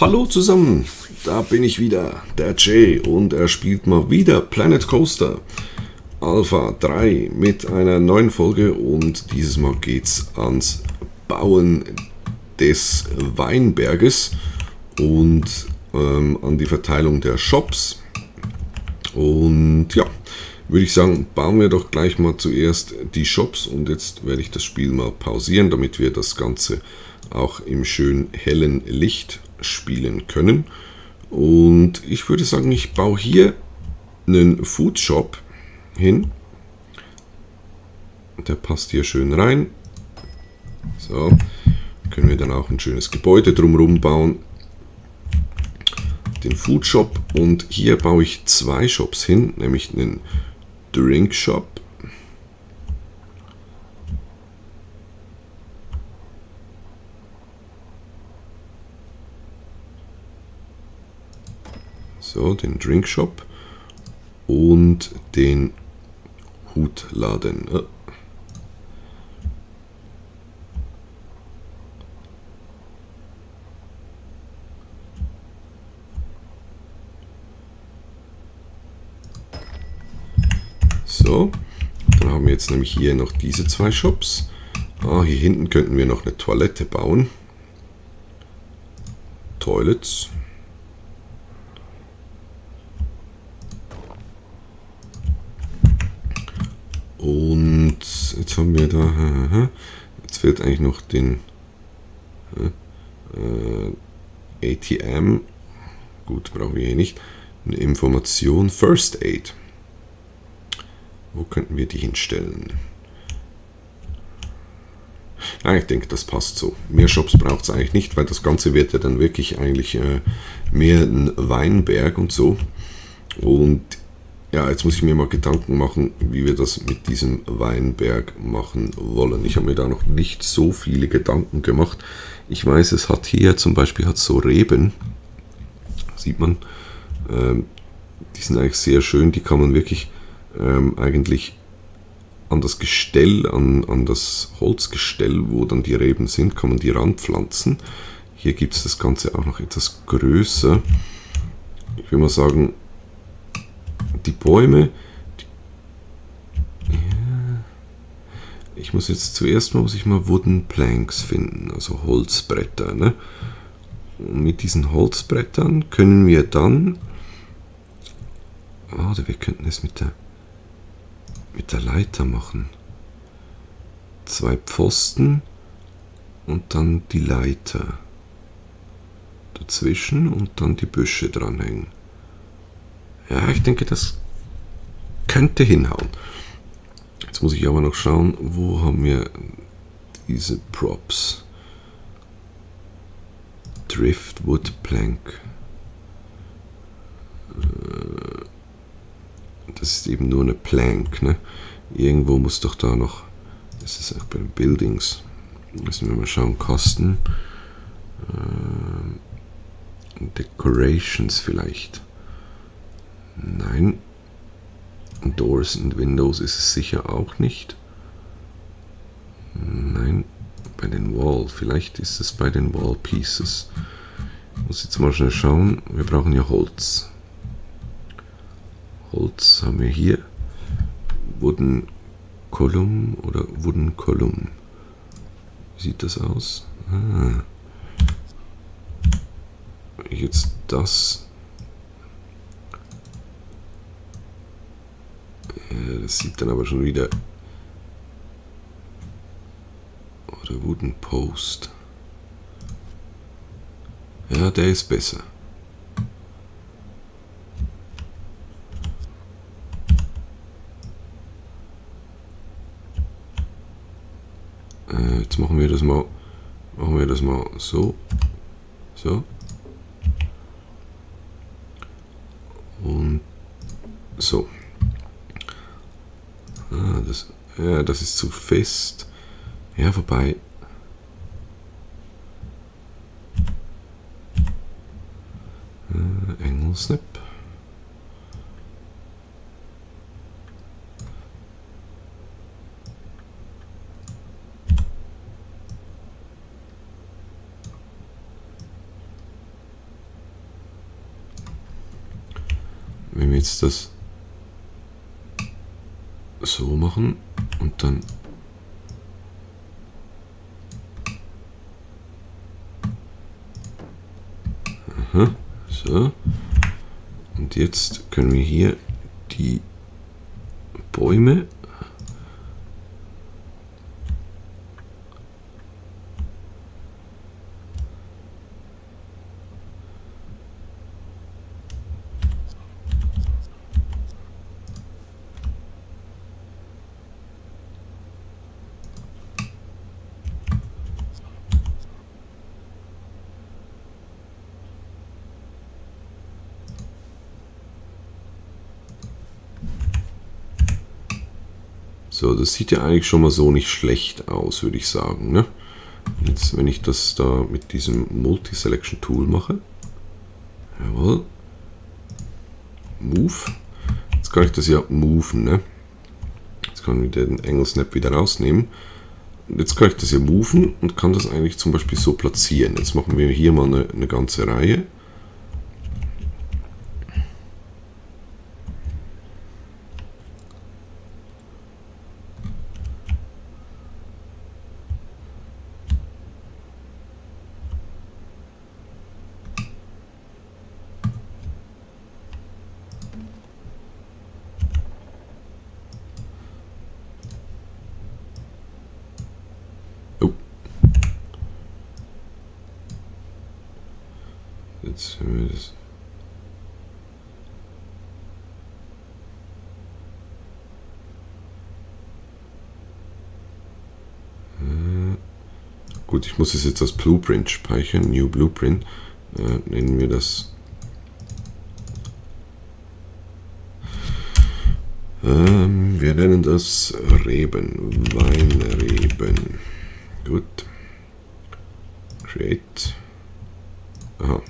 Hallo zusammen, da bin ich wieder, der Jay, und er spielt mal wieder Planet Coaster Alpha 3 mit einer neuen Folge, und dieses Mal geht's ans Bauen des Weinberges und an die Verteilung der Shops. Und ja, würde ich sagen, bauen wir doch gleich mal zuerst die Shops, und jetzt werde ich das Spiel mal pausieren, damit wir das Ganze auch im schön hellen Licht spielen können. Und ich würde sagen, ich baue hier einen Food Shop hin. Der passt hier schön rein. So, können wir dann auch ein schönes Gebäude drumherum bauen. Den Food Shop, und hier baue ich zwei Shops hin, nämlich einen Drink Shop . So, den Drink Shop und den Hutladen. So, dann haben wir jetzt nämlich hier noch diese zwei Shops. Hier hinten könnten wir noch eine Toilette bauen. Toilets. Und jetzt haben wir da, jetzt fehlt eigentlich noch den ATM. Gut, brauchen wir hier nicht. Eine Information, First Aid. Wo könnten wir die hinstellen? Ja, ich denke, das passt so. Mehr Shops braucht es eigentlich nicht, weil das Ganze wird ja dann wirklich eigentlich mehr ein Weinberg und so. Und ja, jetzt muss ich mir mal Gedanken machen, wie wir das mit diesem Weinberg machen wollen. Ich habe mir da noch nicht so viele Gedanken gemacht. Ich weiß, es hat hier zum Beispiel so Reben. Sieht man. Die sind eigentlich sehr schön. Die kann man wirklich eigentlich an das Gestell, an das Holzgestell, wo dann die Reben sind, kann man die ranpflanzen. Hier gibt es das Ganze auch noch etwas größer. Ich will mal sagen, die Bäume, ich muss jetzt zuerst mal Wooden Planks finden, also Holzbretter. Ne? Und mit diesen Holzbrettern können wir dann, oder wir könnten es mit der Leiter machen. Zwei Pfosten und dann die Leiter dazwischen und dann die Büsche dranhängen. Ja, ich denke, das könnte hinhauen. Jetzt muss ich aber noch schauen, wo haben wir diese Props. Driftwood Plank. Das ist eben nur eine Plank. Ne? Irgendwo muss doch da noch, das ist auch bei den Buildings. Müssen wir mal schauen, Kosten. Decorations vielleicht. Nein. Doors and Windows ist es sicher auch nicht. Nein. Bei den Wall. Vielleicht ist es bei den Wall Pieces. Ich muss jetzt mal schnell schauen. Wir brauchen ja Holz. Holz haben wir hier. Wooden Column oder Wooden Column. Wie sieht das aus? Wenn ich jetzt das. Das sieht dann aber schon wieder. Oder Wooden Post. Ja, der ist besser. Jetzt machen wir das mal so. So. Und so. Das ist zu fest. Ja, wobei. Engelsnap. wir jetzt das so machen und dann so. Und jetzt können wir hier die Bäume so, das sieht ja eigentlich schon mal so nicht schlecht aus, würde ich sagen. Ne? Jetzt, wenn ich das da mit diesem Multi-Selection-Tool mache, jawohl, Move, jetzt kann ich das ja moven. Ne? Jetzt kann ich den Angle Snap wieder rausnehmen. Und jetzt kann ich das ja moven und kann das eigentlich zum Beispiel so platzieren. Jetzt machen wir hier mal eine ganze Reihe. Jetzt haben wir das. Gut, ich muss es jetzt als Blueprint speichern. New Blueprint. Nennen wir das. Wir nennen das Reben. Weinreben. Gut. Create. Aha.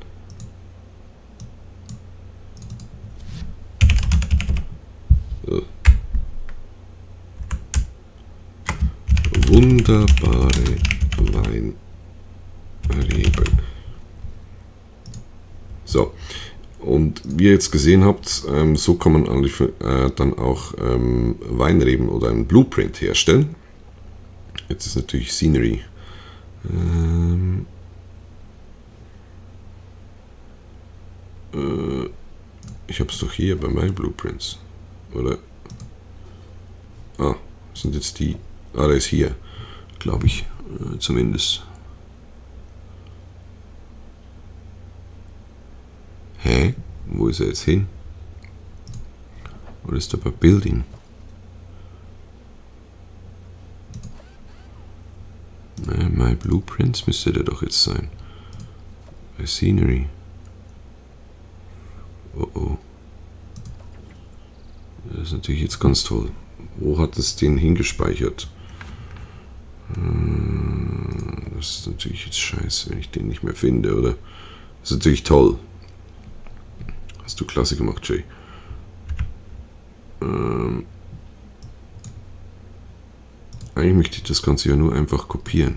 Wunderbare Weinreben. So, und wie ihr jetzt gesehen habt, so kann man eigentlich, dann auch Weinreben oder einen Blueprint herstellen. Jetzt ist natürlich Scenery. Ich habe es doch hier bei meinen Blueprints, oder? Ah, sind jetzt die... Ah, der ist hier, glaube ich, zumindest. Hä? Wo ist er jetzt hin? Oder ist er bei Building? My Blueprints müsste der doch jetzt sein. Bei Scenery. Oh oh. Das ist natürlich jetzt ganz toll. Wo hat es den hingespeichert? Das ist natürlich jetzt scheiße, wenn ich den nicht mehr finde, oder? Das ist natürlich toll. Hast du klasse gemacht, Jay. Eigentlich möchte ich das Ganze ja nur einfach kopieren.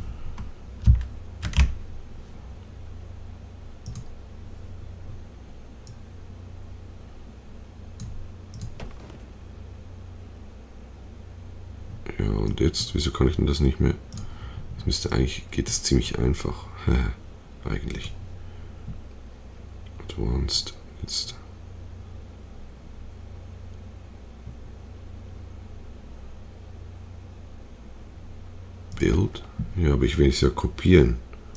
Ja, und jetzt, wieso kann ich denn das nicht mehr? Das müsste eigentlich, geht das ziemlich einfach. Eigentlich. Advanced, jetzt. Bild. Ja, aber ich will es ja kopieren.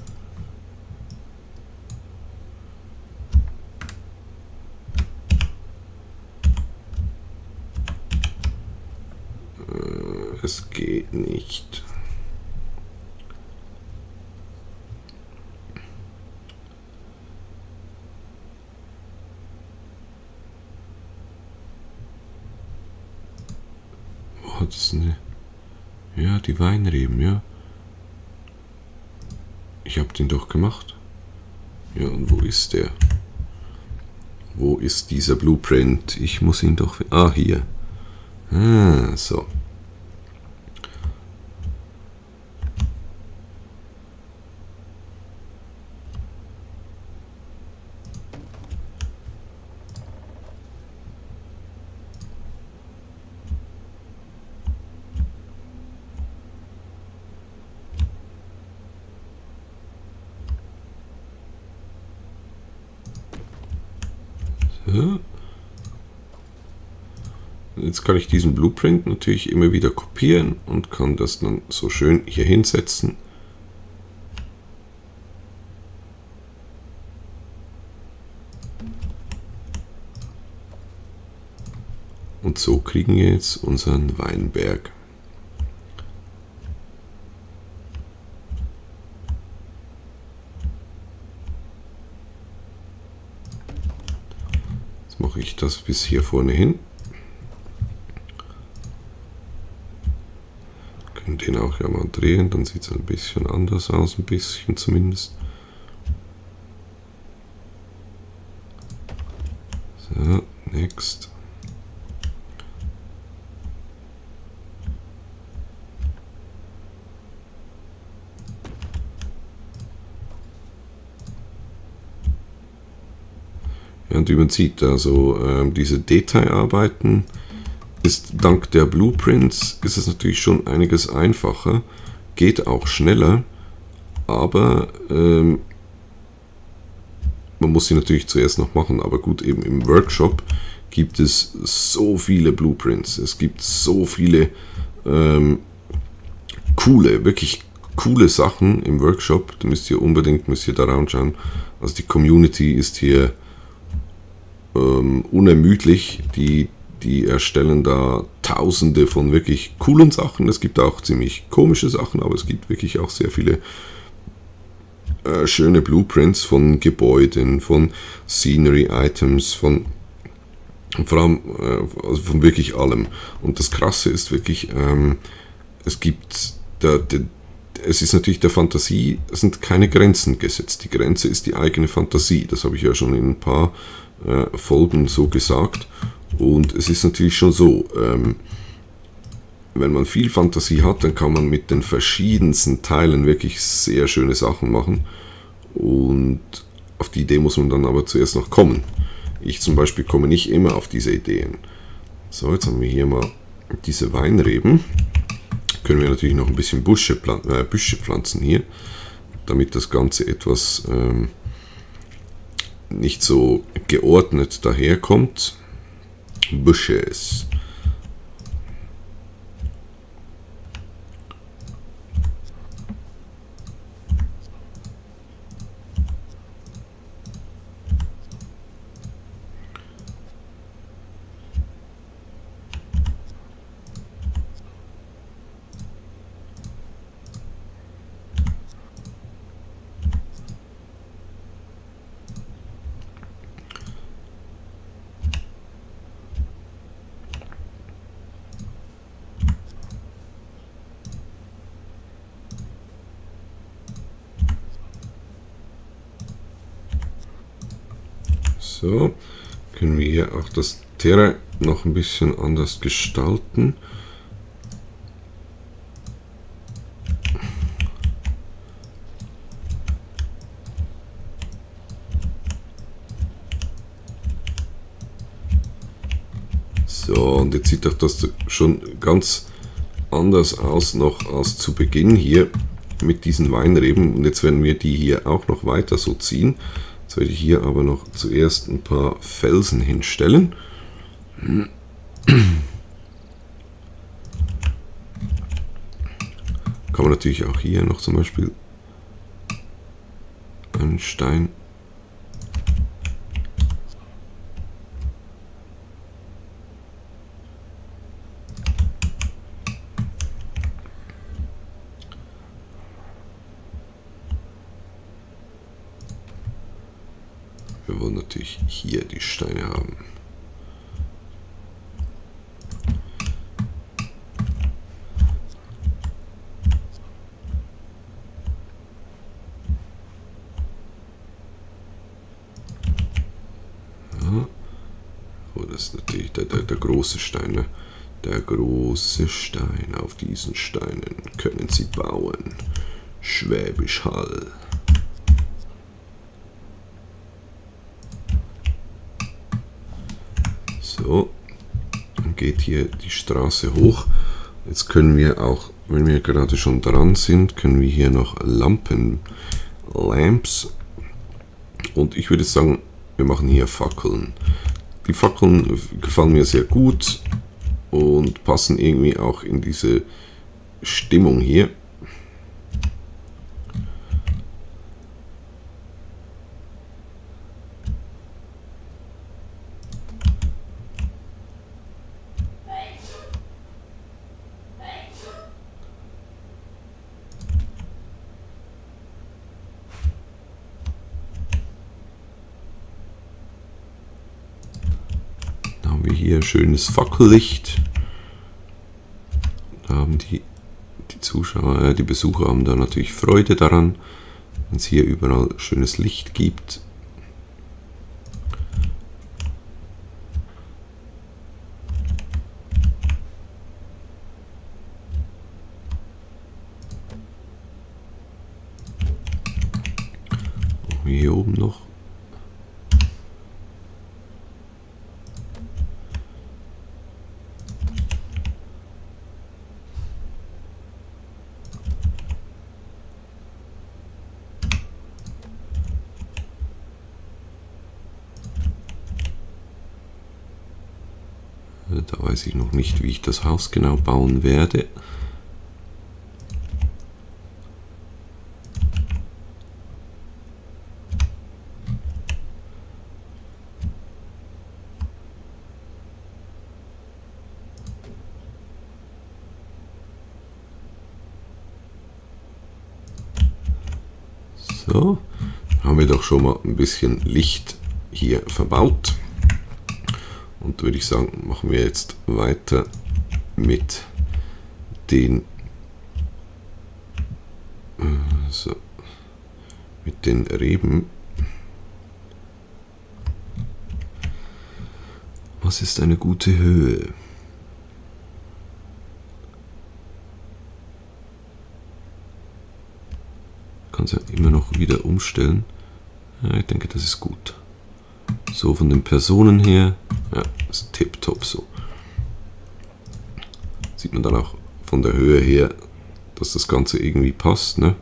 Es geht nicht. Wo hat es eine? Ja, die Weinreben, ja. Ich habe den doch gemacht. Ja, und wo ist der? Wo ist dieser Blueprint? Ich muss ihn doch... Ah, hier. Ah, so. So. Jetzt kann ich diesen Blueprint natürlich immer wieder kopieren und kann das dann so schön hier hinsetzen. Und so kriegen wir jetzt unseren Weinberg. Jetzt mache ich das bis hier vorne hin. Können den auch ja mal drehen, dann sieht es ein bisschen anders aus, ein bisschen zumindest. So, next. Ja, und wie man sieht, also diese Detailarbeiten ist dank der Blueprints ist es natürlich schon einiges einfacher, geht auch schneller, aber man muss sie natürlich zuerst noch machen. Aber gut, eben im Workshop gibt es so viele Blueprints, es gibt so viele wirklich coole Sachen im Workshop. Da müsst ihr da reinschauen. Also die Community ist hier unermüdlich, die erstellen da tausende von wirklich coolen Sachen. Es gibt auch ziemlich komische Sachen, aber es gibt wirklich auch sehr viele schöne Blueprints von Gebäuden, von Scenery-Items, von wirklich allem. Und das Krasse ist wirklich, es ist natürlich der Fantasie, es sind keine Grenzen gesetzt. Die Grenze ist die eigene Fantasie. Das habe ich ja schon in ein paar Folgen so gesagt. Und es ist natürlich schon so, wenn man viel Fantasie hat, dann kann man mit den verschiedensten Teilen wirklich sehr schöne Sachen machen. Und auf die Idee muss man dann aber zuerst noch kommen. Ich zum Beispiel komme nicht immer auf diese Ideen. So, jetzt haben wir hier mal diese Weinreben. Können wir natürlich noch ein bisschen Büsche pflanzen hier, damit das Ganze etwas nicht so geordnet daherkommt. Bushes. So, können wir hier auch das Terrain noch ein bisschen anders gestalten. So, und jetzt sieht doch das schon ganz anders aus noch als zu Beginn hier mit diesen Weinreben. Und jetzt werden wir die hier auch noch weiter so ziehen. Jetzt werde ich hier aber noch zuerst ein paar Felsen hinstellen. Kann man natürlich auch hier noch zum Beispiel einen Stein . Wir wollen natürlich hier die Steine haben. Ja. Oh, das ist natürlich der große Stein. Ne? Der große Stein. Auf diesen Steinen können Sie bauen. Schwäbisch Hall. So, dann geht hier die Straße hoch. Jetzt können wir auch, wenn wir gerade schon dran sind, können wir hier noch Lamps. Und ich würde sagen, wir machen hier Fackeln. Die Fackeln gefallen mir sehr gut und passen irgendwie auch in diese Stimmung hier. Haben wir hier schönes Fackellicht. Da haben die Zuschauer, die Besucher haben da natürlich Freude daran, wenn es hier überall schönes Licht gibt. Hier oben noch. Da weiß ich noch nicht, wie ich das Haus genau bauen werde. So, haben wir doch schon mal ein bisschen Licht hier verbaut. Und würde ich sagen, machen wir jetzt weiter mit den Reben. Was ist eine gute Höhe? Kann es ja immer noch wieder umstellen. Ja, ich denke, das ist gut. So von den Personen her, ja, das ist tipptopp so. Sieht man dann auch von der Höhe her, dass das Ganze irgendwie passt, ne?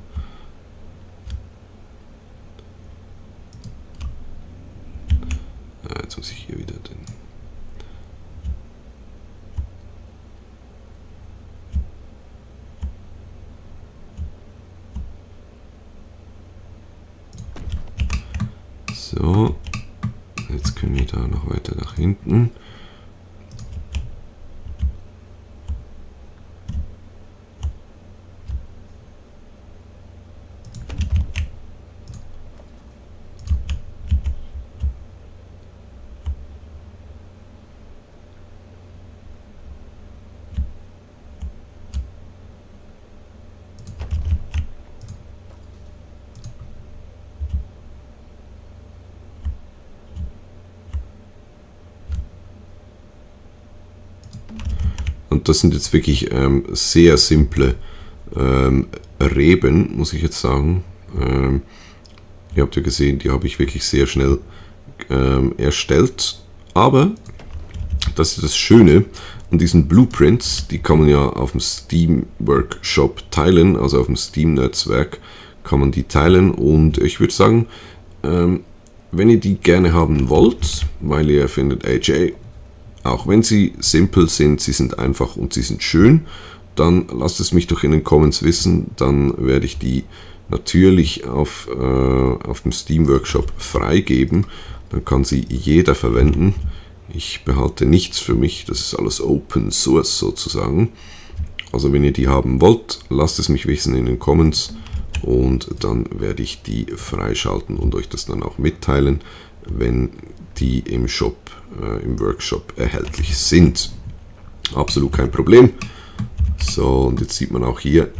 Ja, jetzt muss ich hier wieder den... So. Jetzt können wir da noch weiter nach hinten. Und das sind jetzt wirklich sehr simple Reben, muss ich jetzt sagen. Ihr habt ja gesehen, die habe ich wirklich sehr schnell erstellt. Aber das ist das Schöne an diesen Blueprints, die kann man ja auf dem Steam Workshop teilen, also auf dem Steam-Netzwerk kann man die teilen. Und ich würde sagen, wenn ihr die gerne haben wollt, weil ihr findet, AJ, auch wenn sie simpel sind, sie sind einfach und sie sind schön, dann lasst es mich doch in den Comments wissen, dann werde ich die natürlich auf dem Steam Workshop freigeben, dann kann sie jeder verwenden. Ich behalte nichts für mich, das ist alles Open Source sozusagen. Also wenn ihr die haben wollt, lasst es mich wissen in den Comments und dann werde ich die freischalten und euch das dann auch mitteilen, wenn die im Shop, im Workshop erhältlich sind. Absolut kein Problem. So, und jetzt sieht man auch hier,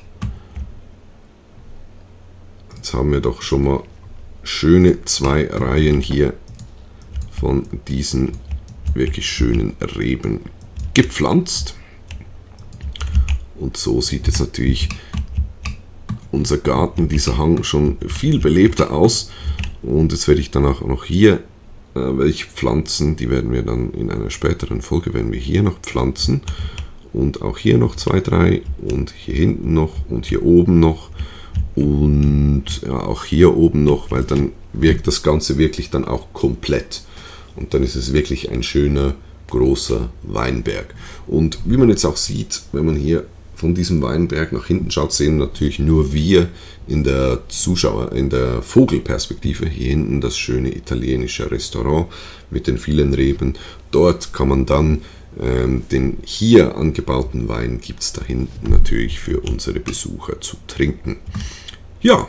jetzt haben wir doch schon mal schöne 2 Reihen hier von diesen wirklich schönen Reben gepflanzt. Und so sieht jetzt natürlich unser Garten, dieser Hang, schon viel belebter aus. Und jetzt werde ich dann auch noch hier welche pflanzen, die werden wir dann in einer späteren Folge, werden wir hier noch pflanzen. Und auch hier noch 2, 3 und hier hinten noch und hier oben noch und ja, auch hier oben noch, weil dann wirkt das Ganze wirklich dann auch komplett. und dann ist es wirklich ein schöner, großer Weinberg. Und wie man jetzt auch sieht, wenn man hier von diesem Weinberg nach hinten schaut, sehen natürlich nur wir in der Vogelperspektive. Hier hinten das schöne italienische Restaurant mit den vielen Reben. Dort kann man dann den hier angebauten Wein gibt es da hinten natürlich für unsere Besucher zu trinken. Ja,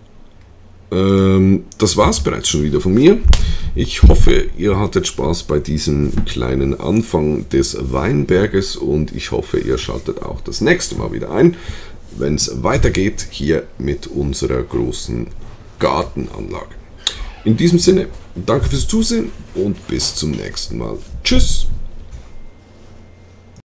das war es bereits schon wieder von mir. Ich hoffe, ihr hattet Spaß bei diesem kleinen Anfang des Weinberges und ich hoffe, ihr schaltet auch das nächste Mal wieder ein, wenn es weitergeht hier mit unserer großen Gartenanlage. In diesem Sinne, danke fürs Zusehen und bis zum nächsten Mal. Tschüss!